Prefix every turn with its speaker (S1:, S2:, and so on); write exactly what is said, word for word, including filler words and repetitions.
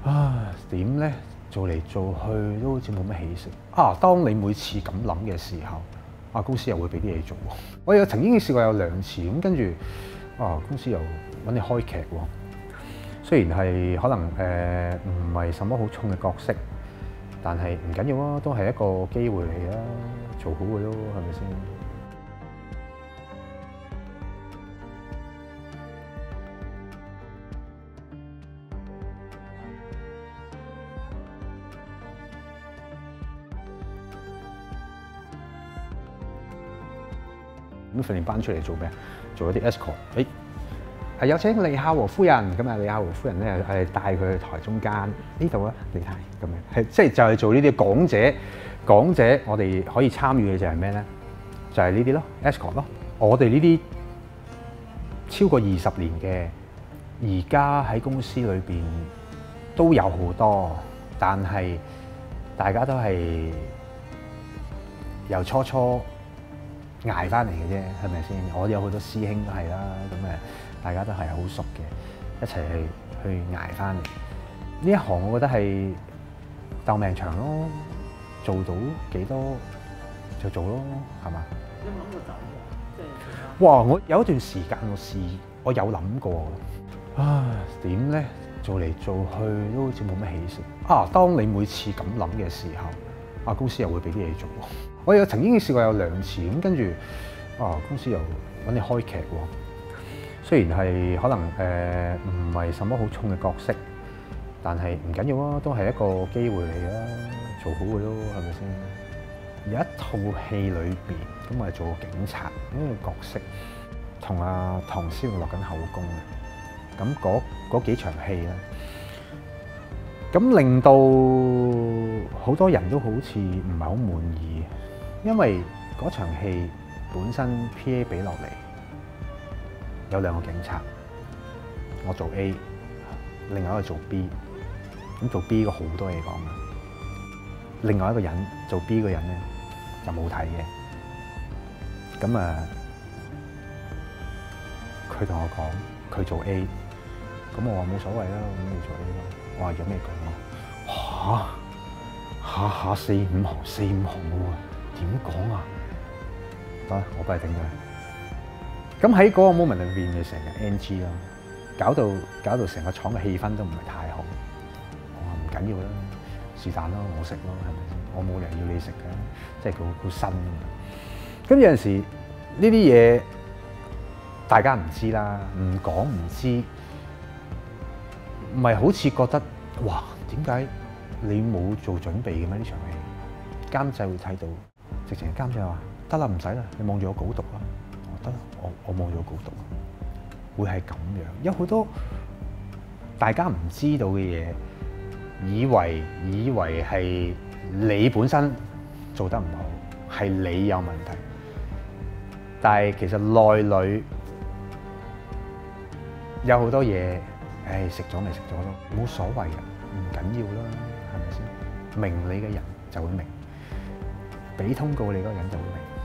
S1: 啊，點咧？做嚟做去都好似冇乜起色。啊，當你每次咁諗嘅時候，啊公司又會俾啲嘢做喎。我有曾經試過有兩次咁，跟住啊公司又揾你開劇喎。雖然係可能誒唔係什麼好重嘅角色，但係唔緊要啊，都係一個機會嚟啦，做好佢咯，係咪先？咁訓練班出嚟做咩？做一啲 escort。誒係有請李孝和夫人，咁啊李孝和夫人咧係帶佢去台中間呢度啊，你睇咁樣，係即係就係做呢啲講者。講者我哋可以參與嘅就係咩咧？就係呢啲咯 escort 咯。我哋呢啲超過二十年嘅，而家喺公司裏邊都有好多，但係大家都係由初初捱翻嚟嘅啫，係咪先？我有好多師兄都係啦，咁誒，大家都係好熟嘅，一齊去去捱翻嚟。呢一行我覺得係鬥命長咯，做到幾多就做咯，係嘛？
S2: 有冇諗過走㗎？即係
S1: 哇！我有一段時間我試，我有諗過。啊，點咧？做嚟做去都好似冇乜起色。啊，當你每次咁諗嘅時候，啊公司又會俾啲嘢做喎。我有曾經試過有兩次咁，跟住啊公司又揾你開劇喎。雖然係可能誒唔係什麼好重嘅角色，但係唔緊要啊，都係一個機會嚟啦，做好佢咯，係咪先？有一套戲裏邊咁我係做個警察呢個角色，同阿唐詩詠落緊口供嘅。咁嗰嗰幾場戲咧，咁令到好多人都好似唔係好滿意，因為嗰場戲本身 P A 俾落嚟有兩個警察，我做 A， 另外一個做 B， 咁做 B 個好多嘢講嘅，另外一個人做 B 個人咧就冇睇嘅，咁啊佢同我講佢做 A。咁我話冇所謂啦，咁你做 A 咯。我話有咩講啊？嚇下下四五行四五行嘅喎，點講啊？得，我幫你頂佢。咁喺嗰個 moment 裏邊，你成日 N G 啦，搞到搞到成個廠嘅氣氛都唔係太好。我話唔緊要啦，是但咯，我食咯，係咪先？我冇理由要你食嘅，即係佢好新嘅。咁有陣時呢啲嘢大家唔知啦，唔講唔知。唔係好似覺得哇，點解你冇做準備嘅咩？呢場戲監製會睇到，直情監製話得啦，唔使啦，你望住我稿讀啦。我得啦，我我望住我稿讀，會係咁樣。有好多大家唔知道嘅嘢，以為以為係你本身做得唔好，係你有問題，但係其實內裏有好多嘢。誒食咗咪食咗咯，冇所謂嘅，唔緊要啦，係咪先？明你嘅人就會明，俾通告你嗰個人就會明。